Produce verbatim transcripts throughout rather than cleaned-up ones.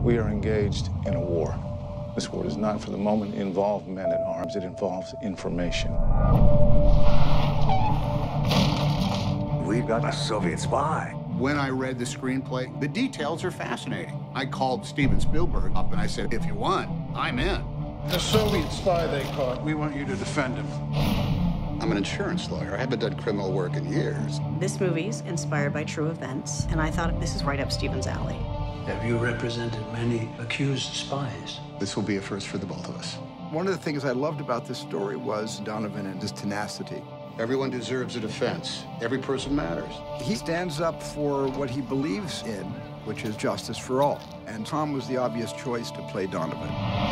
We are engaged in a war. This war does not, for the moment, involve men at arms. It involves information. We've got a Soviet spy. When I read the screenplay, the details are fascinating. I called Steven Spielberg up and I said, if you want, I'm in. The Soviet spy they caught, we want you to defend him. I'm an insurance lawyer. I haven't done criminal work in years. This movie's inspired by true events, and I thought this is right up Steven's alley. Have you represented many accused spies? This will be a first for the both of us. One of the things I loved about this story was Donovan and his tenacity. Everyone deserves a defense. Every person matters. He stands up for what he believes in, which is justice for all. And Tom was the obvious choice to play Donovan.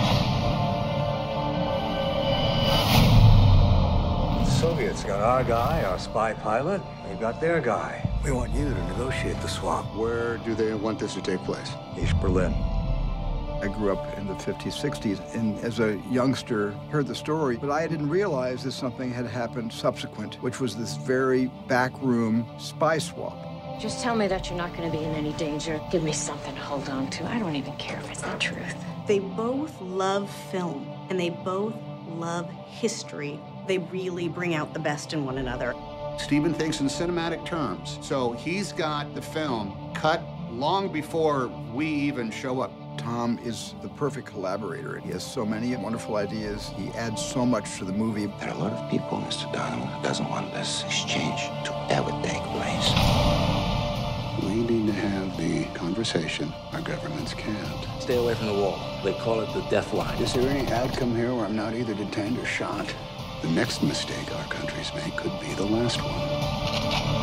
The Soviets got our guy, our spy pilot. They've got their guy. We want you to negotiate the swap. Where do they want this to take place? East Berlin. I grew up in the fifties, sixties, and as a youngster, heard the story, but I didn't realize that something had happened subsequent, which was this very backroom spy swap. Just tell me that you're not going to be in any danger. Give me something to hold on to. I don't even care if it's the truth. They both love film, and they both love history. They really bring out the best in one another. Steven thinks in cinematic terms, so he's got the film cut long before we even show up. Tom is the perfect collaborator. He has so many wonderful ideas. He adds so much to the movie. There are a lot of people, Mister Donovan, who doesn't want this exchange to ever take place. We need to have the conversation our governments can't. Stay away from the wall. They call it the death line. Is there any outcome here where I'm not either detained or shot? The next mistake our countries make could be the last one.